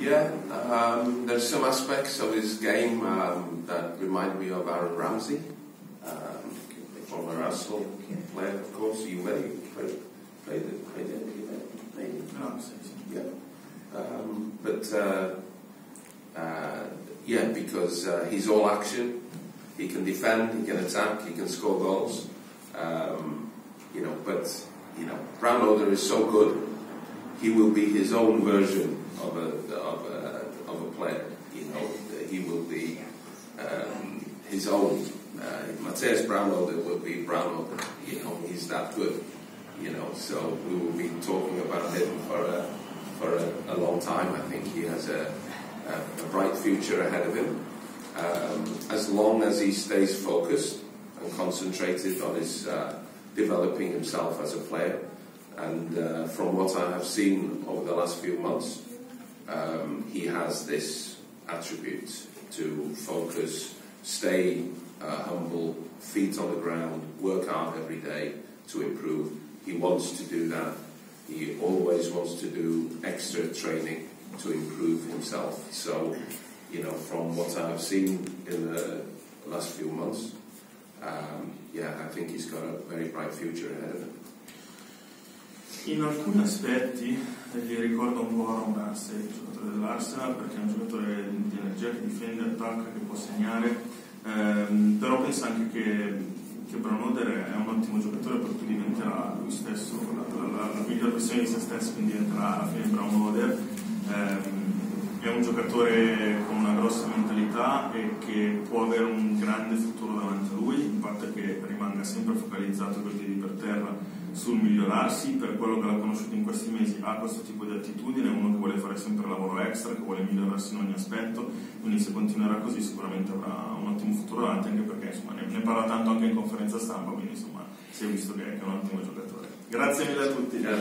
Yeah, there's some aspects of his game that remind me of Aaron Ramsey, former Arsenal player, of course. You may played it. Yeah. Yeah, because he's all action. He can defend, he can attack, he can score goals. Brown Oder is so good. He will be his own version of a player. He will be his own. Matthäus Brown Oder will be Brown Oder. He's that good. So we will be talking about him for a long time. I think he has a bright future ahead of him, as long as he stays focused and concentrated on his developing himself as a player. And from what I have seen over the last few months, he has this attribute to focus, stay humble, feet on the ground, work hard every day to improve. He wants to do that. He always wants to do extra training to improve himself. So, from what I've seen in the last few months, I think he's got a very bright future ahead of him. In alcuni aspetti gli ricorda un po' Aaron Ramsey, il giocatore dell'Arsenal, perché è un giocatore di energia che difende, attacca, che può segnare, però penso anche che Brown Oder è un ottimo giocatore perché diventerà lui stesso la miglior versione di se stesso, quindi diventerà alla fine Brown Oder. È un giocatore con una grossa mentalità e che può avere un grande futuro davanti a lui, il fatto è che rimanga sempre focalizzato con i piedi per terra sul migliorarsi. Per quello che l'ha conosciuto in questi mesi ha questo tipo di attitudine, è uno che vuole fare sempre lavoro extra, che vuole migliorarsi in ogni aspetto, quindi se continuerà così sicuramente avrà un ottimo futuro davanti, anche perché ne parla tanto anche in conferenza stampa, quindi si è visto che è un ottimo giocatore. Grazie mille a tutti.